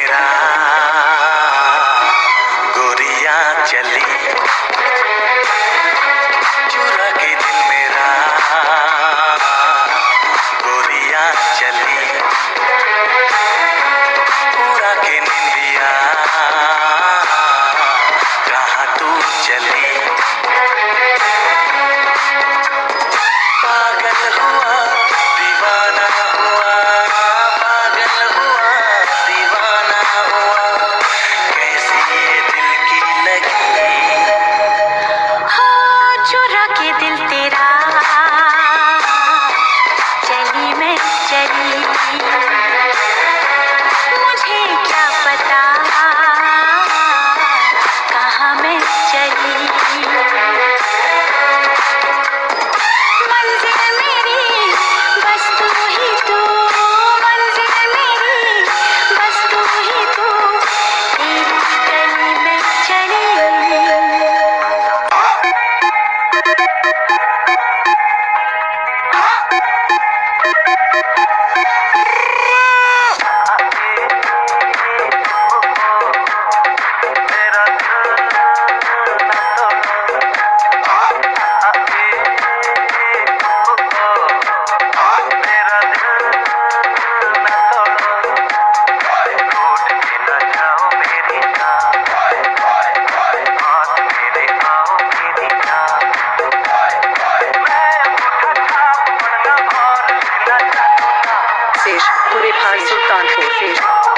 मेरा गोरियां चली चुरा के दिल मेरा गोरियां चली उड़ा के निंदिया कहाँ तू चली पागल हुआ दीवाना हुआ पागल हुआ दीवाना हुआ कैसी ये दिल की लगी हो चुरा के दिल तेरा चली मैं चली मुझे क्या पता कहाँ मैं चली मंजिल मेरी बस तू ही तू मंजिल मेरी बस तू ही तू तेरी गली में चली पूरे भार सुल्तानपुर से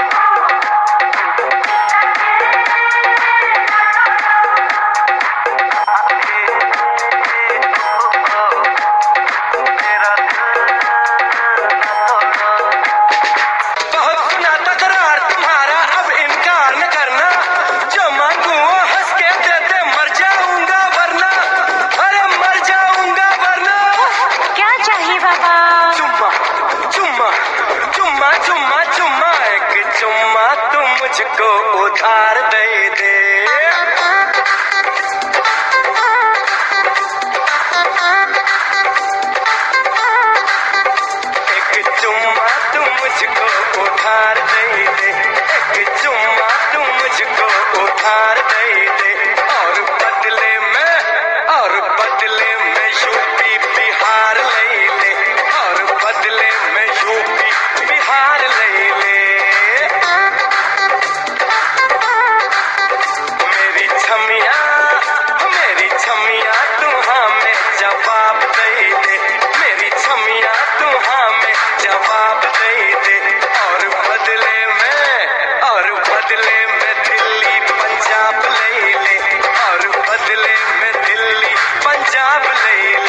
मुझको उधार दे दे एक चुम्मा तू मुझको उधार दे दे एक चुम्मा तू मुझको उधार दे दे और बदले में यूपी बिहार ले ले और बदले में यूपी बिहार ले ले मेरी छमिया तू हमें जवाब दे दे मेरी छमिया तू हमें जवाब दे दे और बदले में दिल्ली पंजाब ले ले और बदले में दिल्ली पंजाब ले ले